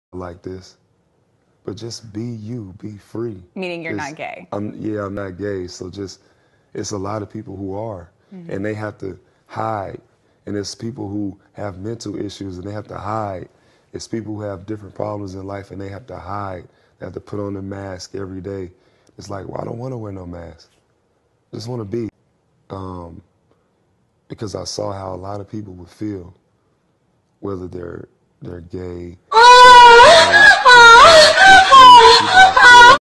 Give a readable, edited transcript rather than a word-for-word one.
like this, but just be you, be free. Meaning you're not gay. I'm not gay. So just, it's a lot of people who are, and they have to hide. And it's people who have mental issues and they have to hide. It's people who have different problems in life and they have to hide. They have to put on a mask every day. It's like, well, I don't want to wear no mask. I just want to be. Because I saw how a lot of people would feel, whether they're gay.